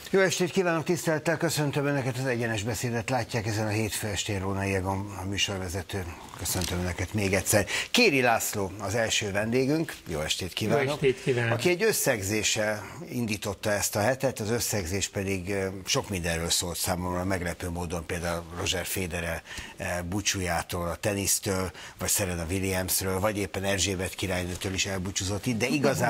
Jó estét kívánok, tisztelettel köszöntöm Önöket, az Egyenes Beszédet látják ezen a hétfő estén. Rónai Egon, a műsorvezető. Köszöntöm Önöket még egyszer. Kéri László az első vendégünk. Jó estét kívánok. Jó estét kívánok. Aki egy összegzéssel indította ezt a hetet, az összegzés pedig sok mindenről szólt számomra, meglepő módon például Roger Federer búcsújától, a tenisztől, vagy Serena Williamsről, vagy éppen Erzsébet királynőtől is elbúcsúzott itt, de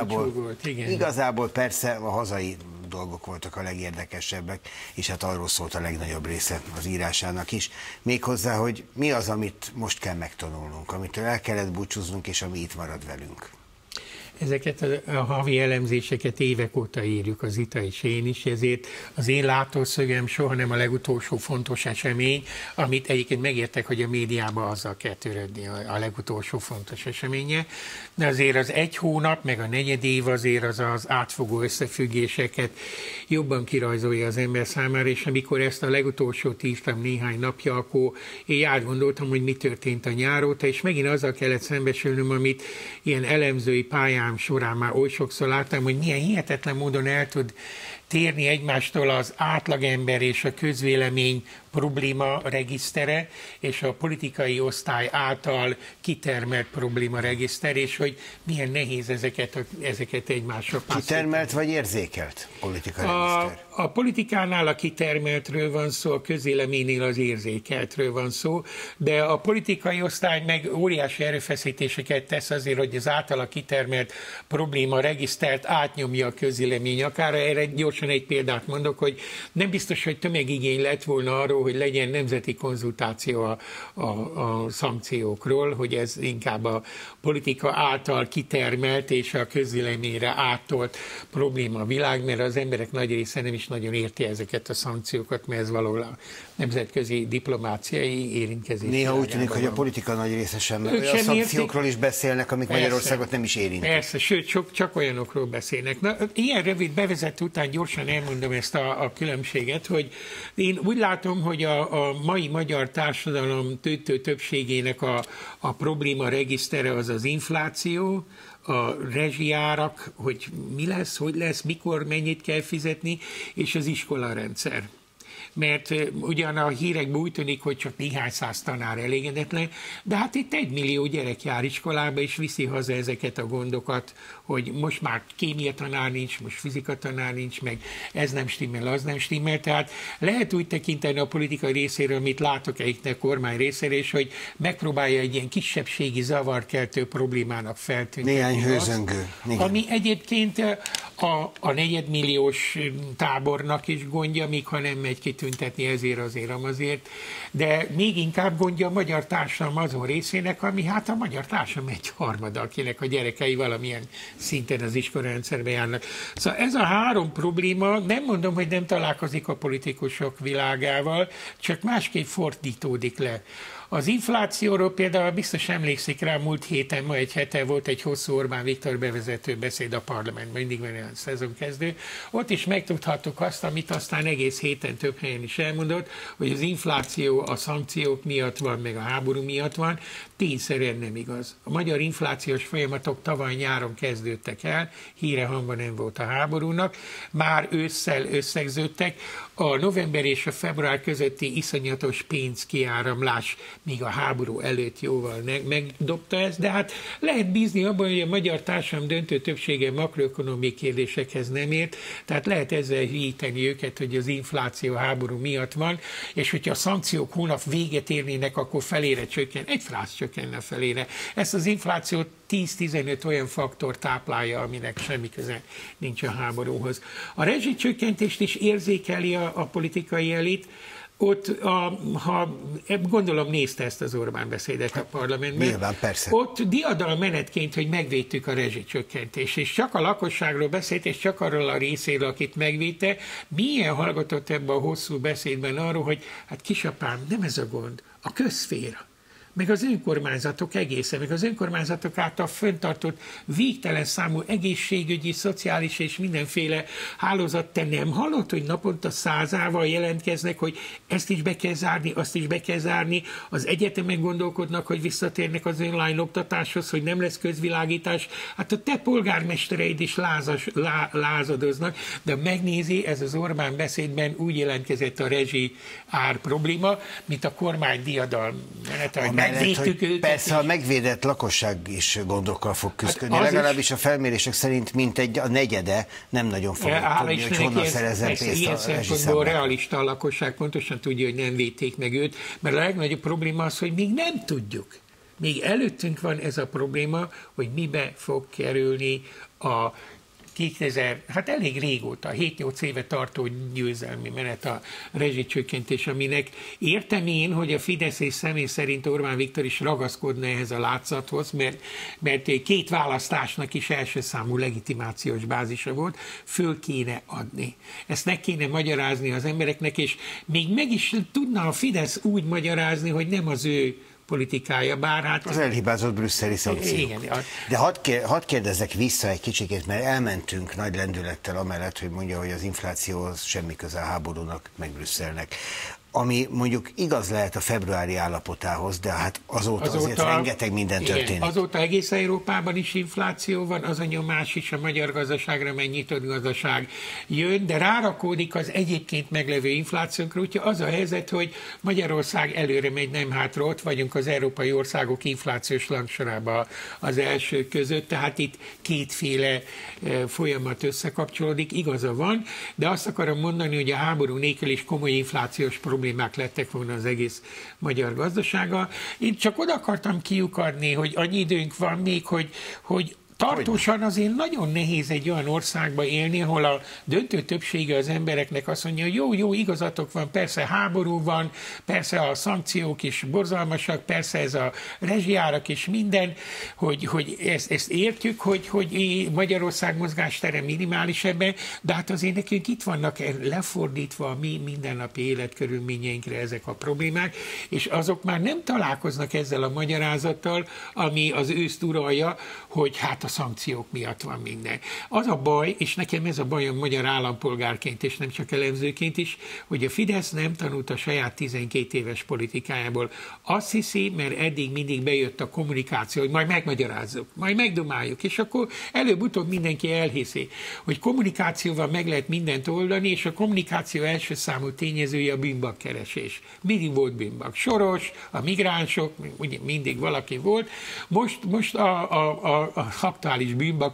igazából persze a hazai dolgok voltak a legérdekesebbek, és hát arról szólt a legnagyobb része az írásának is. Méghozzá, hogy mi az, amit most kell megtanulnunk, amitől el kellett búcsúznunk, és ami itt marad velünk. Ezeket a havi elemzéseket évek óta írjuk, az Zita és én is, ezért az én látószögem soha nem a legutolsó fontos esemény, amit egyébként megértek, hogy a médiában azzal kell törődni, a legutolsó fontos eseménye, de azért az egy hónap, meg a negyed év azért az átfogó összefüggéseket jobban kirajzolja az ember számára, és amikor ezt a legutolsót írtam néhány napja, akkor én átgondoltam, hogy mi történt a nyár óta, és megint azzal kellett szembesülnöm, amit ilyen elemzői pályán során már oly sokszor láttam, hogy milyen hihetetlen módon el tud térni egymástól az átlagember és a közvélemény probléma regisztere, és a politikai osztály által kitermelt probléma regiszter, és hogy milyen nehéz ezeket egymásra passzolni. Kitermelt vagy érzékelt politikai regiszter? A politikánál a kitermeltről van szó, a közvéleménynél az érzékeltről van szó, de a politikai osztály meg óriási erőfeszítéseket tesz azért, hogy az általa kitermelt probléma regisztert átnyomja a közvélemény. Akár erre gyorsan egy példát mondok, hogy nem biztos, hogy tömegigény lett volna arról, hogy legyen nemzeti konzultáció a szankciókról, hogy ez inkább a politika által kitermelt és a közvéleményre áttolt probléma a világ, mert az emberek nagy része nem is nagyon érti ezeket a szankciókat, mert ez valahol a nemzetközi diplomáciai érintkezés. Néha úgy tűnik, hogy a politika nagy része sem. Olyan szankciókról is beszélnek, amik Magyarországot nem is érintik. Persze, sőt, csak olyanokról beszélnek. Na, ilyen rövid bevezető után gyorsan elmondom ezt a különbséget, hogy én úgy látom, hogy a mai magyar társadalom többségének a probléma regisztere az az infláció, a rezsijárak, hogy mi lesz, hogy lesz, mikor, mennyit kell fizetni, és az iskolarendszer. Mert ugyan a hírekben úgy tűnik, hogy csak néhány száz tanár elégedetlen, de hát itt 1 millió gyerek jár iskolába, és viszi haza ezeket a gondokat, hogy most már kémia tanár nincs, most fizika tanár nincs, meg ez nem stimmel, az nem stimmel. Tehát lehet úgy tekinteni a politikai részéről, amit látok egyiknek kormány részéről, és hogy megpróbálja egy ilyen kisebbségi zavarkeltő problémának feltűnni. Néhány hőzöngő. Ami egyébként a negyedmilliós tábornak is gondja, míg ha nem megy kitüntetni ezért, azért, amazért, de még inkább gondja a magyar társadalom azon részének, ami hát a magyar társadalom egy harmada, akinek a gyerekei valamilyen szinten az iskolarendszerbe járnak. Szóval ez a három probléma, nem mondom, hogy nem találkozik a politikusok világával, csak másképp fordítódik le. Az inflációról például biztos emlékszik rá, múlt héten, ma egy hete volt egy hosszú Orbán Viktor bevezető beszéd a parlamentben, mindig van olyan szezonkezdő. Ott is megtudhattuk azt, amit aztán egész héten több helyen is elmondott, hogy az infláció a szankciók miatt van, meg a háború miatt van. Tényszerűen nem igaz. A magyar inflációs folyamatok tavaly nyáron kezdődtek el, híre hangban nem volt a háborúnak, már ősszel összegződtek. A november és a február közötti iszonyatos pénzkiáramlás még a háború előtt jóval megdobta ezt, de hát lehet bízni abban, hogy a magyar társadalom döntő többsége makroökonómiai kérdésekhez nem ért, tehát lehet ezzel hívíteni őket, hogy az infláció háború miatt van, és hogyha a szankciók hónap véget érnének, akkor felére csökken, egy frász csökkenne felére. Ezt az inflációt 10-15 olyan faktor táplálja, aminek semmi köze nincs a háborúhoz. A rezsicsökkentést is érzékeli a politikai elit. Ott, ha gondolom nézte ezt az Orbán beszédet a parlamentben, nyilván, persze. Ott diadal menetként, hogy megvédtük a rezsicsökkentést, és csak a lakosságról beszélt, és csak arról a részéről, akit megvédte, milyen hallgatott ebben a hosszú beszédben arról, hogy hát kisapám, nem ez a gond, a közszféra. meg az önkormányzatok egészen, meg az önkormányzatok által fenntartott végtelen számú egészségügyi, szociális és mindenféle hálózat. Te nem hallott, hogy naponta 100-ával jelentkeznek, hogy ezt is be kell zárni, azt is be kell zárni, az egyetemen gondolkodnak, hogy visszatérnek az online oktatáshoz, hogy nem lesz közvilágítás. Hát a te polgármestereid is lázadoznak, de megnézi, ez az Orbán beszédben úgy jelentkezett a rezsi ár probléma, mint a kormány diadalmenete, hogy megvédtük őket. Persze a megvédett lakosság is gondokkal fog küzdeni. Hát legalábbis a felmérések szerint mintegy a negyede nem nagyon fog tudni, hogy honnan szerezzen pénzt a rezsiszámlákon. Realista a lakosság pontosan tudja, hogy nem védték meg őt, mert a legnagyobb probléma az, hogy még nem tudjuk. Még előttünk van ez a probléma, hogy mibe fog kerülni a 2000, hát elég régóta, 7-8 éve tartó győzelmi menet a rezsicsökkentés, aminek értem én, hogy a Fidesz és személy szerint Orbán Viktor is ragaszkodna ehhez a látszathoz, mert két választásnak is első számú legitimációs bázisa volt, föl kéne adni. Ezt meg kéne magyarázni az embereknek, és még meg is tudna a Fidesz úgy magyarázni, hogy nem az ő politikája, bár hát... Az elhibázott brüsszeli szankciók. Igen. De hadd kérdezzek vissza egy kicsikét, mert elmentünk nagy lendülettel amellett, hogy mondja, hogy az inflációhoz semmi köze a háborúnak, meg Brüsszelnek. Ami mondjuk igaz lehet a februári állapotához, de hát azóta azért rengeteg minden történik. Igen, azóta egész Európában is infláció van, az a nyomás is a magyar gazdaságra, mely nyitott gazdaság jön, de rárakódik az egyébként meglevő inflációnkra, úgyhogy az a helyzet, hogy Magyarország előre megy, nem hátra, ott vagyunk az európai országok inflációs rangsorában az első között, tehát itt kétféle folyamat összekapcsolódik, igaza van, de azt akarom mondani, hogy a háború nélkül is komoly inflációs problémák lettek volna az egész magyar gazdasága. Én csak oda akartam kiukadni, hogy annyi időnk van még, hogy tartósan azért nagyon nehéz egy olyan országba élni, ahol a döntő többsége az embereknek azt mondja, hogy jó, igazatok van, persze háború van, persze a szankciók is borzalmasak, persze ez a rezsiárak és minden, hogy ezt értjük, hogy Magyarország mozgástere minimális ebben, de hát azért nekünk itt vannak lefordítva a mi mindennapi életkörülményeinkre ezek a problémák, és azok már nem találkoznak ezzel a magyarázattal, ami az őszt uralja, hogy hát a szankciók miatt van minden. Az a baj, és nekem ez a bajom magyar állampolgárként, és nem csak elemzőként is, hogy a Fidesz nem tanult a saját 12 éves politikájából. Azt hiszi, mert eddig mindig bejött a kommunikáció, hogy majd megmagyarázzuk, majd megdomáljuk, és akkor előbb-utóbb mindenki elhiszi, hogy kommunikációval meg lehet mindent oldani, és a kommunikáció első számú tényezője a bűnbakkeresés. Mindig volt bűnbak. Soros, a migránsok, ugye mindig valaki volt. Most a aktuális bűnbak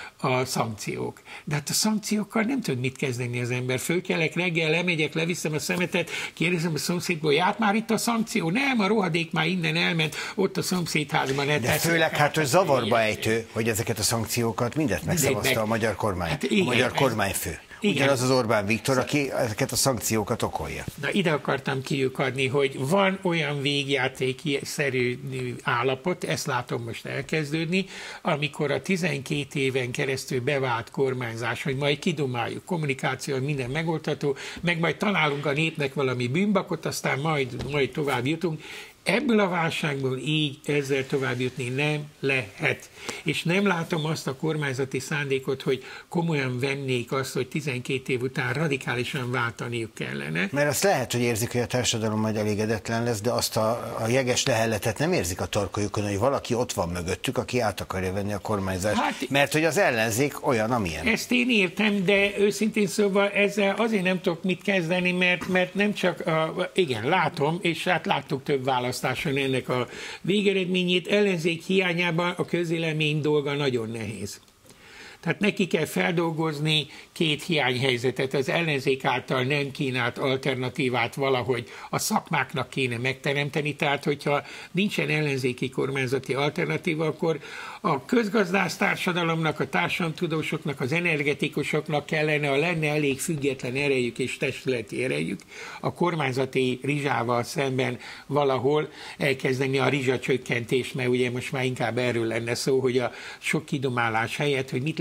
a szankciók. De hát a szankciókkal nem tud mit kezdeni az ember. Fölkelek reggel, lemegyek, leviszem a szemetet, kérdezem a szomszédból, járt már itt a szankció? Nem, a rohadék már innen elment, ott a szomszédházban. De főleg hát, hogy zavarba ejtő, hogy ezeket a szankciókat mindet megszavazta a magyar kormány, hát igen, a magyar kormányfő. Ugyanaz az Orbán Viktor, aki ezeket a szankciókat okolja. Na, ide akartam kiukadni, hogy van olyan végjátékszerű állapot, ezt látom most elkezdődni, amikor a 12 éven keresztül bevált kormányzás, hogy majd kidomáljuk, kommunikáció, minden megoldható, meg majd találunk a népnek valami bűnbakot, aztán majd tovább jutunk. Ebből a válságból így ezzel tovább jutni nem lehet. És nem látom azt a kormányzati szándékot, hogy komolyan vennék azt, hogy 12 év után radikálisan váltaniuk kellene. Mert azt lehet, hogy érzik, hogy a társadalom majd elégedetlen lesz, de azt a jeges lehelletet nem érzik a torkojukon, hogy valaki ott van mögöttük, aki át akarja venni a kormányzást. Hát, mert hogy az ellenzék olyan, amilyen. Ezt én értem, de őszintén szóval ezzel azért nem tudok mit kezdeni, mert nem csak, igen, látom, és hát láttuk több választáson ennek a végeredményét, ellenzék hiányában a közélemény dolga nagyon nehéz. Tehát neki kell feldolgozni két hiányhelyzetet, az ellenzék által nem kínált alternatívát valahogy a szakmáknak kéne megteremteni, tehát hogyha nincsen ellenzéki kormányzati alternatíva, akkor a közgazdász társadalomnak, a társadalomtudósoknak, az energetikusoknak kellene, ha lenne elég független erejük és testületi erejük, a kormányzati rizsával szemben valahol elkezdeni a rizsacsökkentést, mert ugye most már inkább erről lenne szó, hogy a sok kidomálás helyett, hogy mit lehet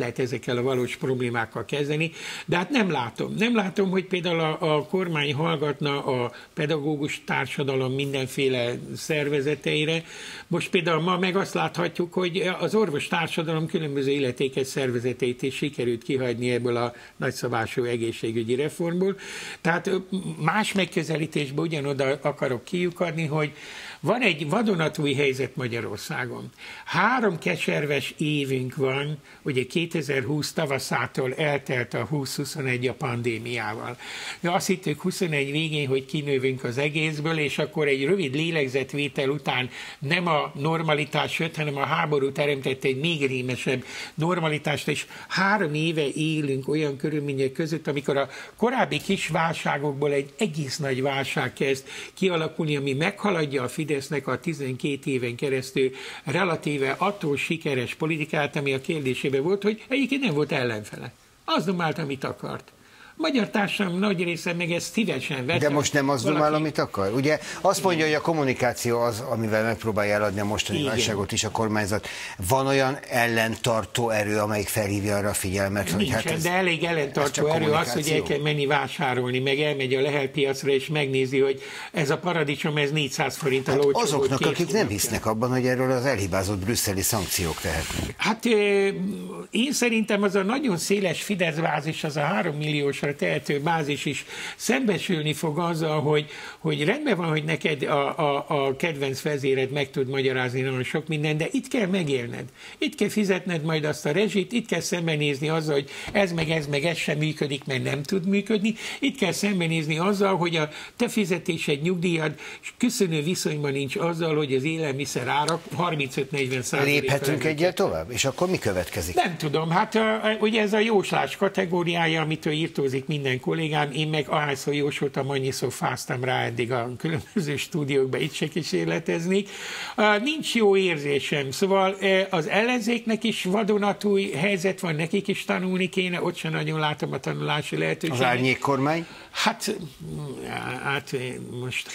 lehet ezekkel a valós problémákkal kezdeni, de hát nem látom. Nem látom, hogy például a kormány hallgatna a pedagógus társadalom mindenféle szervezeteire. Most például ma meg azt láthatjuk, hogy az orvos társadalom különböző illetékes szervezeteit is sikerült kihagyni ebből a nagyszabású egészségügyi reformból. Tehát más megközelítésben ugyanoda akarok kiukadni, hogy van egy vadonatúj helyzet Magyarországon. 3 keserves évünk van, ugye 2020 tavaszától eltelt a 2021 a pandémiával. De azt hittük 21 végén, hogy kinövünk az egészből, és akkor egy rövid lélegzetvétel után nem a normalitás jött, hanem a háború teremtette egy még rémesebb normalitást, és 3 éve élünk olyan körülmények között, amikor a korábbi kis válságokból egy egész nagy válság kezd kialakulni, ami meghaladja a Fidesznek a 12 éven keresztül relatíve attól sikeres politikát, ami a kérdésében volt, hogy egyébként nem volt ellenfele. Az domált, amit akart. A magyar társadalom nagy része meg ezt szívesen vette. De most nem az domál, amit akar? Ugye azt mondja, hogy a kommunikáció az, amivel megpróbálja eladni a mostani válságot is a kormányzat. Van olyan ellentartó erő, amelyik felhívja arra a figyelmet? Nincsen, hogy hát ez, de elég ellentartó erő az, hogy el kell menni vásárolni, meg elmegy a Lehel piacra, és megnézi, hogy ez a paradicsom, ez 400 forint a lócsó. Azoknak, akik nem hisznek abban, hogy erről az elhibázott brüsszeli szankciók tehetnek. Hát én szerintem az a nagyon széles Fidesz bázis, az a 3 milliósra tehető bázis is szembesülni fog azzal, hogy rendben van, hogy neked a kedvenc vezéred meg tud magyarázni nagyon sok minden, de itt kell megélned. Itt kell fizetned majd azt a rezsit, itt kell szembenézni azzal, hogy ez meg ez sem működik, mert nem tud működni. Itt kell szembenézni azzal, hogy a te fizetésed, nyugdíjad köszönő viszonyban nincs azzal, hogy az élelmiszer árak 35-40%. Léphetünk egyel tovább? És akkor mi következik? Nem tudom, hát ugye ez a jóslás kategóriája, amitől írtózik minden kollégám, én meg ahányszor jósoltam, annyiszor fáztam rá eddig a különböző stúdiókban, itt se kísérleteznék. Nincs jó érzésem, szóval az ellenzéknek is vadonatúj helyzet van, nekik is tanulni kéne, ott sem nagyon látom a tanulási lehetőséget. Az árnyékkormány? Hát most...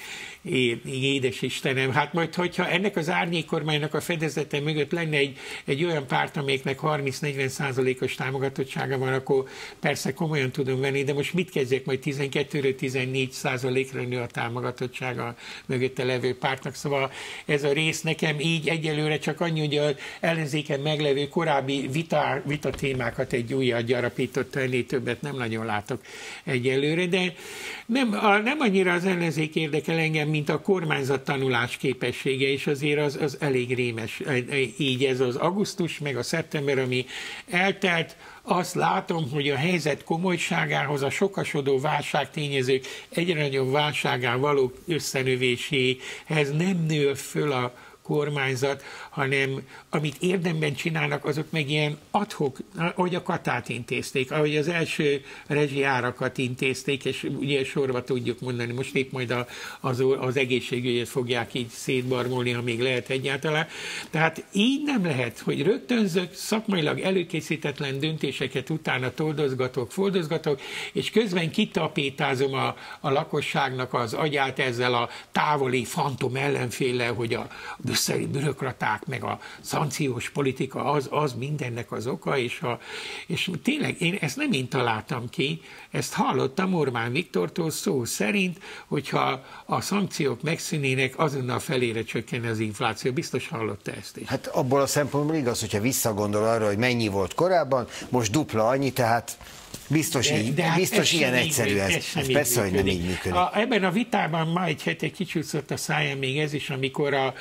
Édes Istenem, hát majd, hogyha ennek az árnyékkormánynak a fedezete mögött lenne egy olyan párt, amelyiknek 30-40%-os támogatottsága van, akkor persze komolyan tudom venni, de most mit kezdjek, majd 12-ről 14%-ra nő a támogatottsága mögötte levő pártnak, szóval ez a rész nekem így egyelőre csak annyi, hogy az ellenzéken meglevő korábbi vita témákat egy újat gyarapított, ennél többet nem nagyon látok egyelőre, de nem annyira az ellenzék érdekel engem, mint a kormányzat tanulás képessége, és azért az elég rémes. Így ez az augusztus, meg a szeptember, ami eltelt, azt látom, hogy a helyzet komolyságához, a sokasodó válságtényezők egyre nagyobb válságán való összenövéséhez nem nő föl a kormányzat, hanem amit érdemben csinálnak, azok meg ilyen ad-hoc, ahogy a Katát intézték, ahogy az első rezsiárakat intézték, és ugye sorba tudjuk mondani, most épp majd az egészségügyet fogják így szétbarmolni, ha még lehet egyáltalán. Tehát így nem lehet, hogy rögtönzök, szakmailag előkészítetlen döntéseket utána toldozgatok, foldozgatok, és közben kitapétázom a lakosságnak az agyát ezzel a távoli fantom ellenféllel, hogy a brüsszeli bürokraták, meg a szankciós politika az mindennek az oka, és tényleg ezt nem én találtam ki, ezt hallottam Orbán Viktortól szó szerint, hogyha a szankciók megszűnének, azonnal felére csökken az infláció. Biztos hallotta ezt is. Hát abból a szempontból igaz, hogyha visszagondol arra, hogy mennyi volt korábban, most dupla annyi, tehát biztos, biztos ilyen egyszerű ez. Persze, hogy nem így működik. Ebben a vitában ma egy hete kicsúszott a száján még ez is, amikor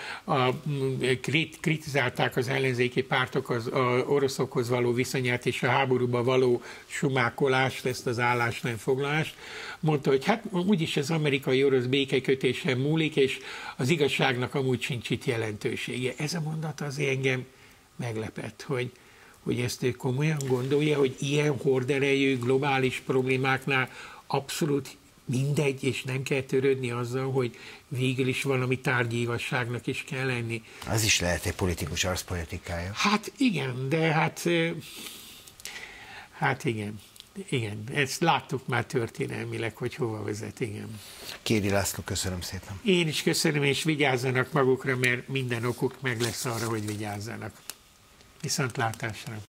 kritizálták az ellenzéki pártok az oroszokhoz való viszonyát és a háborúba való sumákolást, ezt az állásnemfoglalást. Mondta, hogy hát úgyis az amerikai-orosz békekötésen múlik, és az igazságnak amúgy sincs itt jelentősége. Ez a mondat azért engem meglepett, hogy ezt ő komolyan gondolja, hogy ilyen horderejű globális problémáknál abszolút mindegy, és nem kell törődni azzal, hogy végül is valami tárgyi igazságnak is kell lenni. Az is lehet egy politikus arszpolitikája. Hát igen, de hát igen. Igen, ezt láttuk már történelmileg, hogy hova vezet, igen. Kéri László, köszönöm szépen. Én is köszönöm, és vigyázzanak magukra, mert minden okuk meg lesz arra, hogy vigyázzanak. Viszontlátásra.